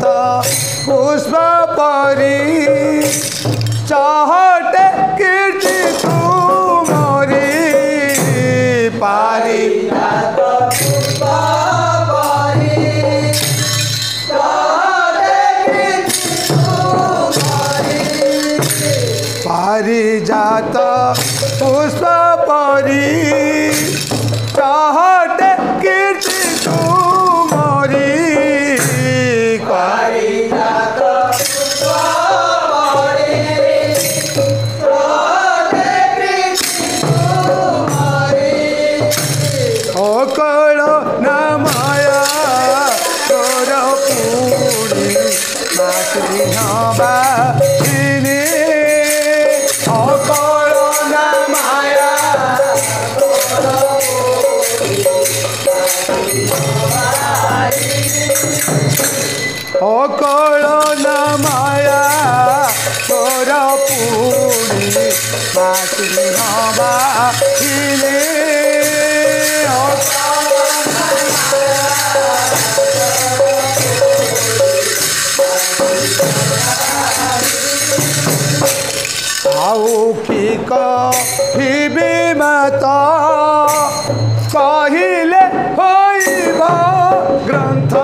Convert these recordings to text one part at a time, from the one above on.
पुष्प परी चाहते कीर्ति तुम्हारी पारिजात पुष्प परी चाहते कीर्ति तुम्हारी पारिजात पुष्प परी चाहते कीर्ति तुम्हारी पारिजात पुष्प परी चाहते कीर्ति तुम्हारी अकल न माया तोर पूरी मातृ नबा अकल न माया अकल न माया तोर पूरी मातृ नबा आउ की कहिबे माता कहिले होइब ग्रंथ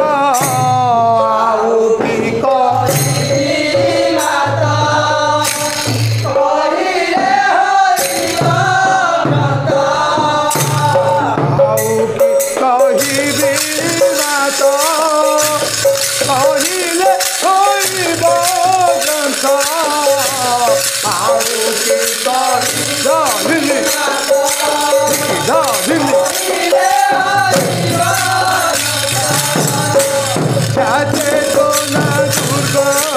आउ की कहिबे माता कहिले होइब ग्रंथ आउ की कहिबे माता कहिले होइब ग्रंथ जाते तो ना दुर्ग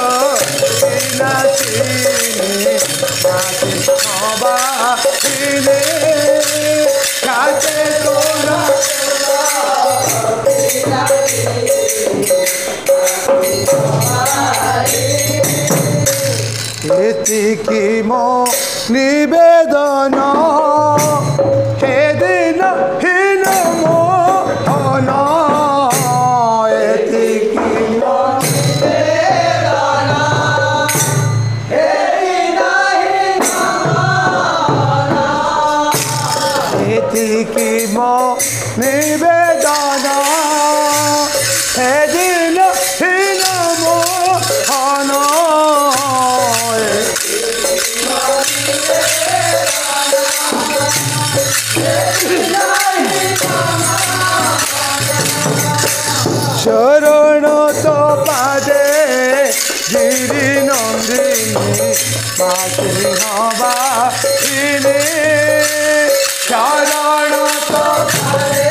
जाते तो ना एतिकी मो निवेदन हे दिन हीन मो धन एतिकी मो निवेदन हे दिन हीन मो धन एतिकी मो निवेदन हे दिन हीन मो धन शरण तो पादे गिरी नंदिनी मातृ नबा शरण तो पादे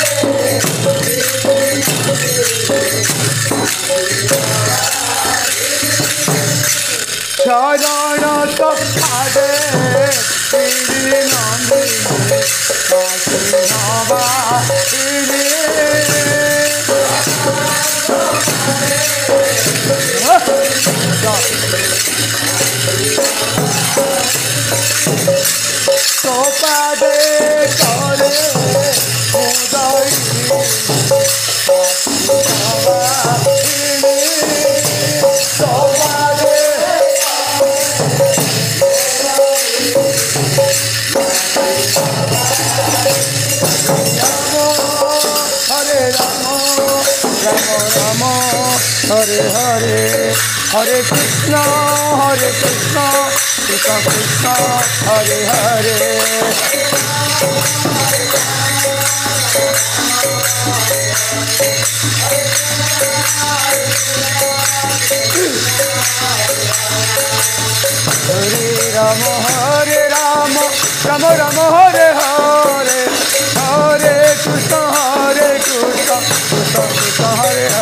शरण तो पादे गिरी नंदिनी मातृ नबा तो पादे करे उदय हरे राम राम राम हरे हरे हरे कृष्ण कृष्ण कृष्ण हरे हरे हरे राम राम राम हरे हरे हरे कृष्ण कृष्ण कृष्ण कृष्ण हरे